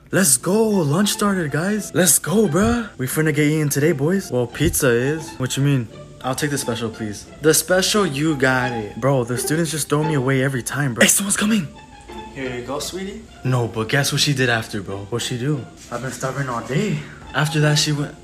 Let's go. Lunch started, guys. Let's go, bruh. We finna get eating today, boys. Well, pizza is. What you mean? I'll take the special, please. The special, you got it. Bro, the students just throw me away every time, bro. Hey, someone's coming. Here you go, sweetie. No, but guess what she did after, bro? What'd she do? I've been starving all day. After that, she went...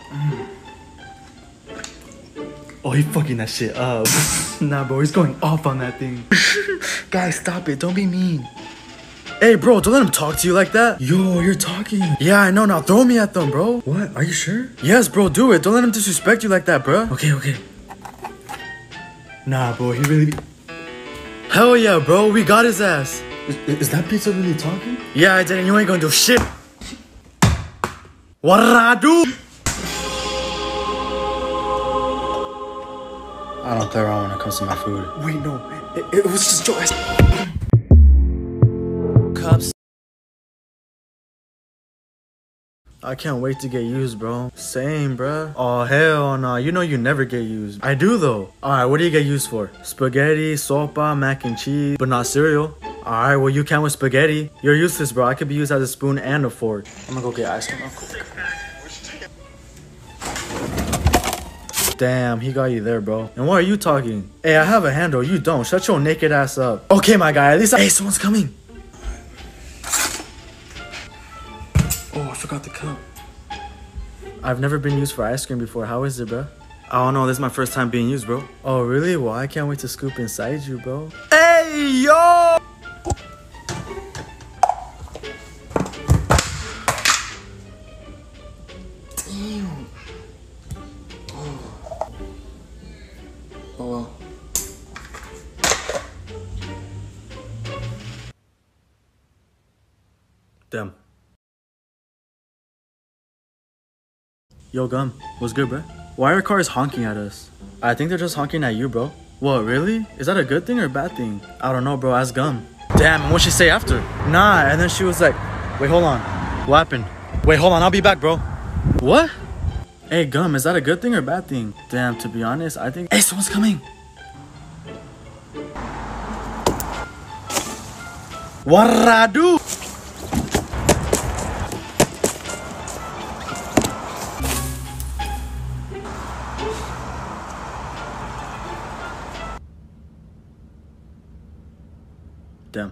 Oh, he fucking that shit up. Nah, bro, he's going off on that thing. Guys, stop it. Don't be mean. Hey, bro, don't let him talk to you like that. Yo, you're talking. Yeah, I know. Now throw me at them, bro. What? Are you sure? Yes, bro, do it. Don't let him disrespect you like that, bro. Okay, okay. Nah, bro, he really... Hell yeah, bro. We got his ass. Is that pizza really talking? Yeah, I didn't. You ain't gonna do shit. What did I do? I don't play around when it comes to my food. Wait, no. It was just Joe. Cups. I can't wait to get used, bro. Same, bro. Oh, hell no. You know you never get used. I do, though. Alright, what do you get used for? Spaghetti, sopa, mac and cheese, but not cereal. Alright, well, you can with spaghetti. You're useless, bro. I could be used as a spoon and a fork. I'm gonna go get ice cream real quick. Damn, he got you there, bro. And why are you talking? Hey, I have a handle. You don't. Shut your naked ass up. Okay, my guy. At least Hey, someone's coming. Oh, I forgot the cup. I've never been used for ice cream before. How is it, bro? I don't know. This is my first time being used, bro. Oh, really? Well, I can't wait to scoop inside you, bro. Hey, yo! Damn. Oh, well. Damn. Yo, Gum. What's good, bro? Why are cars honking at us? I think they're just honking at you, bro. What, really? Is that a good thing or a bad thing? I don't know, bro. Ask Gum. Damn, and what'd she say after? Nah, and then she was like, wait, hold on. What happened? Wait, hold on. I'll be back, bro. What? Hey, Gum, is that a good thing or a bad thing? Damn, to be honest, I think... Hey, someone's coming! What'd I do? Damn.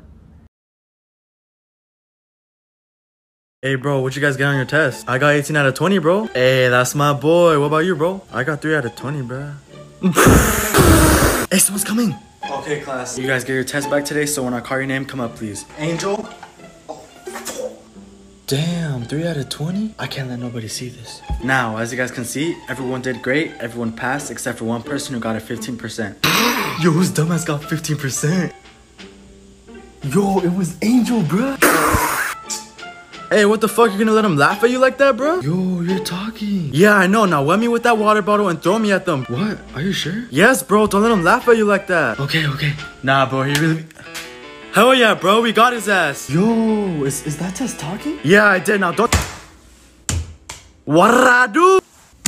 Hey, bro, what you guys get on your test? I got 18 out of 20, bro. Hey, that's my boy. What about you, bro? I got 3 out of 20, bro. Hey, someone's coming. Okay, class. You guys get your test back today, so when I call your name, come up, please. Angel? Damn, 3 out of 20? I can't let nobody see this. Now, as you guys can see, everyone did great. Everyone passed, except for one person who got a 15%. Yo, whose dumbass got 15%? Yo, it was Angel, bro. Hey, what the fuck? You gonna let him laugh at you like that, bro? Yo, you're talking. Yeah, I know. Now wet me with that water bottle and throw me at them. What? Are you sure? Yes, bro. Don't let him laugh at you like that. Okay, okay. Nah, bro. He really... Hell yeah, bro. We got his ass. Yo, is that test talking? Yeah, I did. Now don't... What did I do?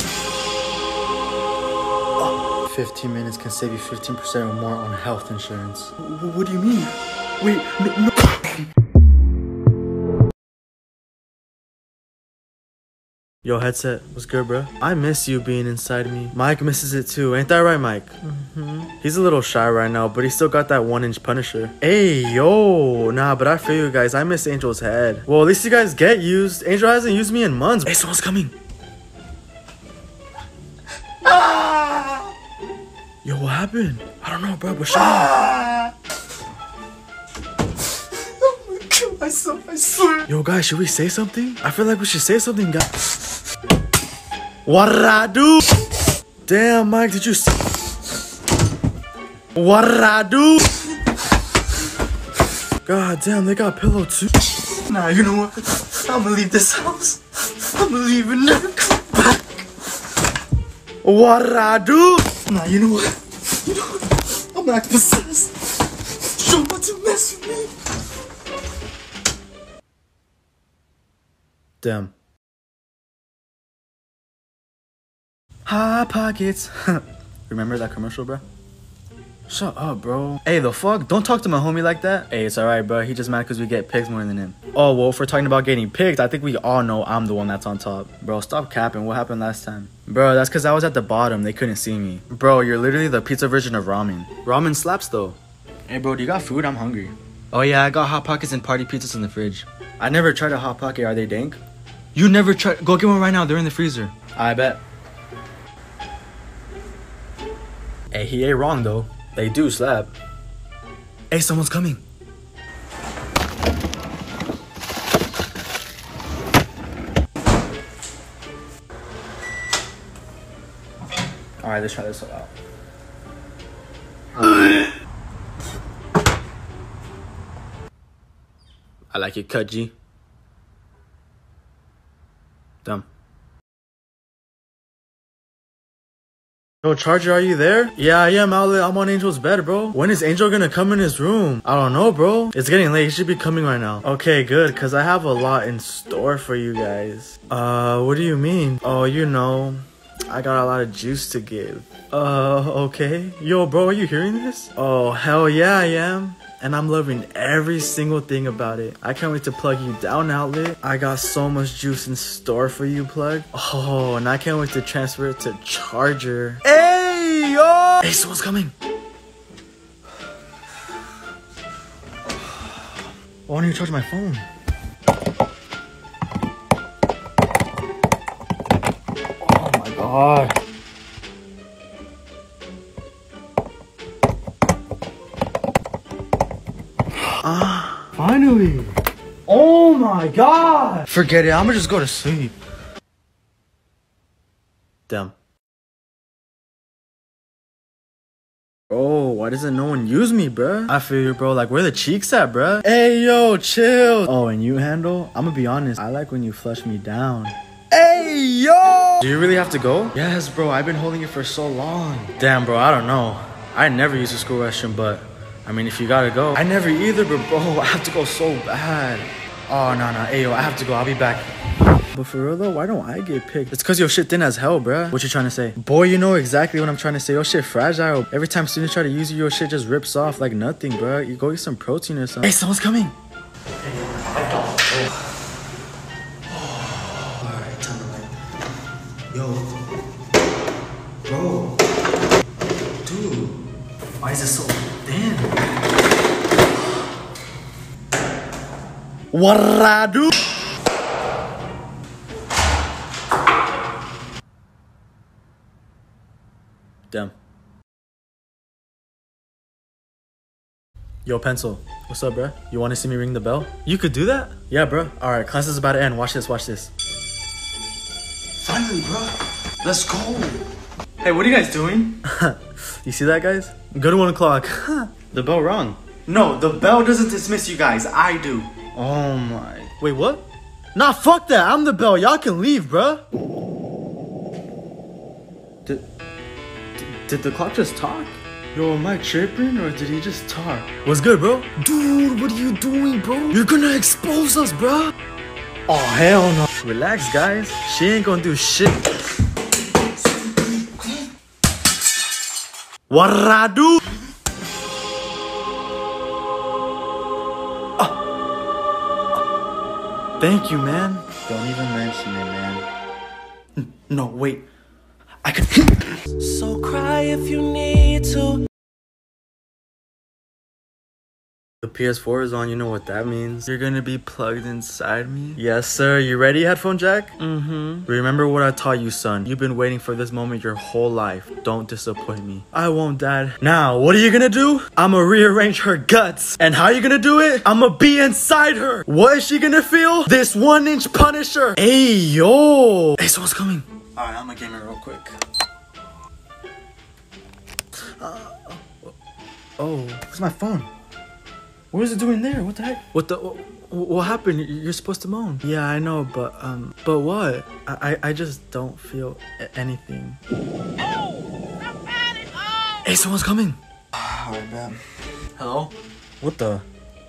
15 minutes can save you 15% or more on health insurance. What do you mean? Wait, no. Yo, headset, what's good, bro? I miss you being inside me. Mike misses it too, ain't that right, Mike? He's a little shy right now, but he still got that 1-inch Punisher. Hey, yo, nah, but I feel you guys. I miss Angel's head. Well, at least you guys get used. Angel hasn't used me in months. Hey, someone's coming. Yo, what happened? I don't know, bro, but shut up. I swear. Yo, guys, should we say something? I feel like we should say something, guys. What did I do? Damn, Mike, did you see? What did I do? God damn, they got pillow too. Nah, you know what? I'm gonna leave this house. I'm gonna leave and never come back. What did I do? Nah, you know what? I'm not possessed. Don't want to mess with me. Damn. Hot pockets. Remember that commercial, bro? Shut up, bro. Hey, the fuck? Don't talk to my homie like that. Hey, it's alright, bro. He just mad because we get picked more than him. Oh, well, if we're talking about getting picked, I think we all know I'm the one that's on top. Bro, stop capping. What happened last time? Bro, that's because I was at the bottom. They couldn't see me. Bro, you're literally the pizza version of ramen. Ramen slaps, though. Hey, bro, do you got food? I'm hungry. Oh, yeah, I got Hot Pockets and party pizzas in the fridge. I never tried a Hot Pocket. Are they dank? You never tried? Go get one right now. They're in the freezer. I bet. Hey, he ain't wrong, though. They do slap. Hey, someone's coming. Alright, let's try this out. I like it cut, G. Dumb. Yo, Charger, are you there? Yeah, I am, Outlet. I'm on Angel's bed, bro. When is Angel gonna come in his room? I don't know, bro. It's getting late. He should be coming right now. Okay, good, because I have a lot in store for you guys. What do you mean? Oh, you know, I got a lot of juice to give. Okay. Yo, bro, are you hearing this? Oh, hell yeah, I am. And I'm loving every single thing about it. I can't wait to plug you down, Outlet. I got so much juice in store for you, Plug. Oh, and I can't wait to transfer it to Charger. Hey, yo! Hey, someone's coming. Why don't you charge my phone? Oh my god. Finally! Oh my god! Forget it, I'ma just go to sleep. Damn. Bro, why doesn't no one use me, bruh? I feel you, bro. Like, where the cheeks at, bruh? Hey, yo, chill. Oh, and you, Handle? I'ma be honest. I like when you flush me down. Hey, yo! Do you really have to go? Yes, bro. I've been holding it for so long. Damn, bro. I don't know. I never use the school restroom, but I mean, if you gotta go. I never either, but bro, I have to go so bad. Oh, no. Hey, yo, I have to go. I'll be back. But for real, though, why don't I get picked? It's because your shit thin as hell, bruh. What you trying to say? Boy, you know exactly what I'm trying to say. Your shit fragile. Every time students try to use you, your shit just rips off like nothing, bruh. You go eat some protein or something. Hey, someone's coming. Alright, time to like. Yo. Bro. Dude. Why is it so thin? What I do? Damn. Yo, Pencil. What's up, bruh? You want to see me ring the bell? You could do that? Yeah, bruh. Alright, class is about to end. Watch this, watch this. Finally, bruh. Let's go. Hey, what are you guys doing? You see that, guys? Go to 1 o'clock. The bell rung. No, the bell doesn't dismiss you guys. I do. Oh my. Wait, what? Nah, fuck that. I'm the bell. Y'all can leave, bruh. Did the clock just talk? Yo, am I tripping or did he just talk? What's good, bro? Dude, what are you doing, bro? You're gonna expose us, bro. Oh, hell no. Relax, guys. She ain't gonna do shit. What I do? Thank you, man. Don't even mention it, man. No, wait. I could. So cry if you need to. The PS4 is on, you know what that means. You're gonna be plugged inside me? Yes, sir. You ready, headphone jack? Mm-hmm. Remember what I taught you, son. You've been waiting for this moment your whole life. Don't disappoint me. I won't, Dad. Now, what are you gonna do? I'ma rearrange her guts. And how you gonna do it? I'ma be inside her. What is she gonna feel? This 1-inch Punisher. Hey, yo. Hey, someone's coming. Alright, I'm gonna game it real quick. Oh, where's my phone? What is it doing there? What the heck? What happened? You're supposed to moan. Yeah, I know, but what? I just don't feel anything. Oh, hey, someone's coming. Alright, man. Hello? What the?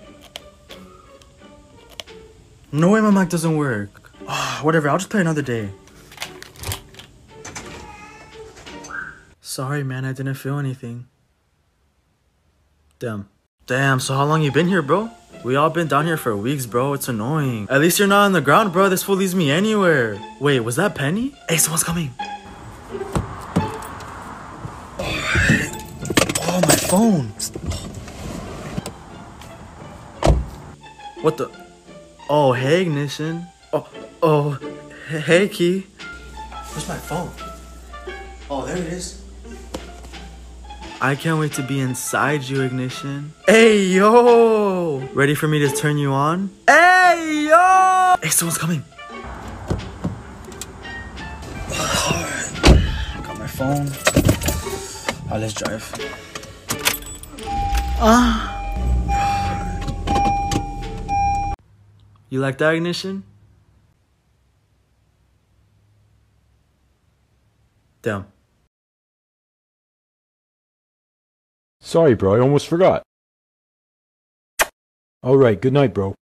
No way my mic doesn't work. Whatever, I'll just play another day. Sorry, man, I didn't feel anything. Damn, so how long you been here, bro? We all been down here for weeks, bro. It's annoying. At least you're not on the ground, bro. This fool leaves me anywhere. Wait, was that Penny? Hey, someone's coming. Oh, my phone. What the? Oh, hey, Ignition. Oh, hey, Key. Where's my phone? Oh, there it is. I can't wait to be inside you, Ignition. Hey, yo! Ready for me to turn you on? Hey, yo! Hey, someone's coming. Got my phone. Alright, let's drive. You like that, Ignition? Damn. Sorry, bro, I almost forgot. Alright, good night, bro.